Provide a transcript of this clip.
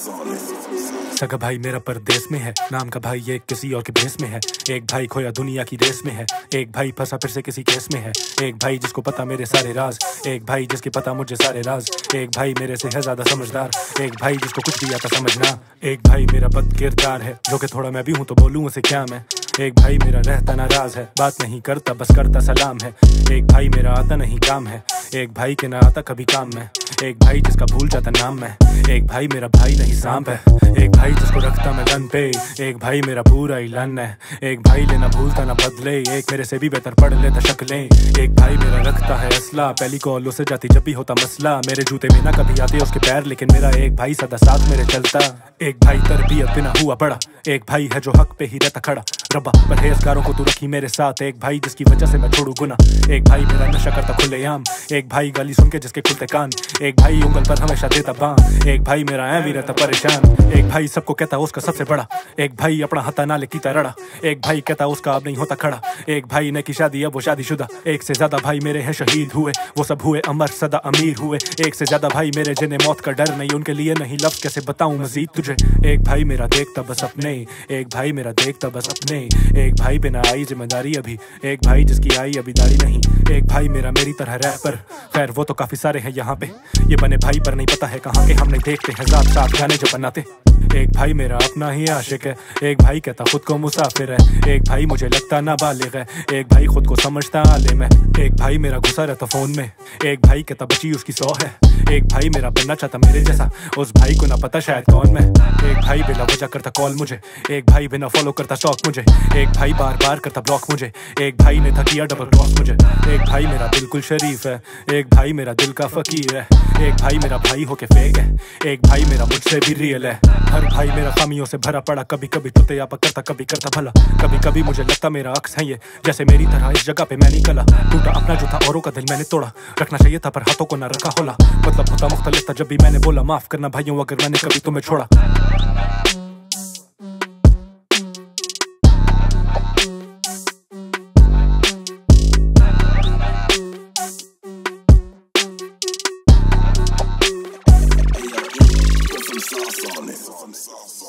सगा भाई मेरा परदेश में है, नाम का भाई ये किसी और के भेस में है। एक भाई खोया दुनिया की रेस में है, एक भाई फंसा फिर से किसी केस में है। एक भाई जिसको पता मेरे सारे राज, एक भाई जिसके पता मुझे सारे राज। एक भाई मेरे से है ज्यादा समझदार, एक भाई जिसको कुछ भी आता समझना। एक भाई मेरा बद किरदार है, जो कि थोड़ा मैं भी हूँ तो बोलूँ उसे क्या मैं। एक भाई मेरा रहता नाराज है, बात नहीं करता बस करता सलाम है। एक भाई मेरा आता नहीं काम है, एक भाई के ना आता कभी काम में। एक भाई जिसका भूल जाता नाम मैं, एक भाई मेरा भाई नहीं सांप है। एक भाई जिसको रखता मैं गन पे, एक भाई मेरा पूरा इलन है। एक भाई लेना भूलता ना बदले, एक मेरे से भी बेहतर पढ़ लेता शक्लें। एक भाई मेरा रखता है असला, पहली कॉल से जाती जब भी होता मसला। मेरे जूते में ना कभी आते उसके पैर, लेकिन मेरा एक भाई सदा साथ मेरे चलता। एक भाई तरबियत बिना हुआ बड़ा, एक भाई है जो हक पे ही रहता खड़ा। रब्बा परहेजगारों को तू रखी मेरे साथ, एक भाई जिसकी वजह से मैं छोड़ू गुना। एक भाई मेरा नशा करता खुलेआम, एक भाई गाली सुन के जिसके खुलते कान। एक भाई उंगल पर हमेशा देता बां, एक भाई मेरा है भी रहता परेशान। एक भाई सबको कहता उसका सबसे बड़ा, एक भाई अपना हथा नाले कीता रड़ा। एक भाई कहता उसका अब नहीं होता खड़ा, एक भाई ने की शादी अब वो शादीशुदा। एक से ज्यादा भाई मेरे हैं शहीद हुए, वो सब हुए अमर सदा अमीर हुए। एक से ज्यादा भाई मेरे जिन्हें मौत का डर नहीं, उनके लिए नहीं लफ्ज कैसे बताऊं मजीद तुझे। एक भाई मेरा देखता बस अपने, एक भाई मेरा देखता बस अपने। एक भाई बिना आई जिम्मेदारी अभी, एक भाई जिसकी आई अभी दाढ़ी नहीं। एक भाई मेरा मेरी तरह रैपर, खैर वो तो काफी सारे हैं यहाँ पे। ये बने भाई पर नहीं पता है कहाँ के, हम नहीं देखते हैं जात साथ गाने जो बनाते। एक भाई मेरा अपना ही आशिक है, एक भाई कहता खुद को मुसाफिर है। एक भाई मुझे लगता नाबालिग है, एक भाई खुद को समझता आलिम है। एक भाई मेरा घुसा रहता फोन में, एक भाई कहता बची उसकी 100 है। एक भाई मेरा बनना चाहता मेरे जैसा, उस भाई को ना पता शायद कौन मैं। एक भाई बिना वजह करता कॉल मुझे, एक भाई बिना फॉलो करता स्टॉक मुझे। एक भाई बार बार करता ब्लॉक मुझे, एक भाई ने था किया डबल क्रॉस मुझे। एक भाई मेरा बिल्कुल शरीफ है, एक भाई मेरा दिल का फकीर है। एक भाई मेरा भाई होके फेक है, एक भाई मेरा मुझसे भी रियल है। हर भाई मेरा खामियों से भरा पड़ा, कभी कभी टूटे या करता कभी करता भला। कभी कभी मुझे लगता मेरा अक्स है ये, जैसे मेरी तरह इस जगह पे मैं नहीं कला। टूटा अपना जो था औरों का दिल मैंने तोड़ा, रखना चाहिए था पर हाथों को ना रखा होला। मतलब होता मुख्तलिफ था जब भी मैंने बोला, माफ करना भाइयों अगर मैंने कभी तुम्हें छोड़ा। Sauce on it.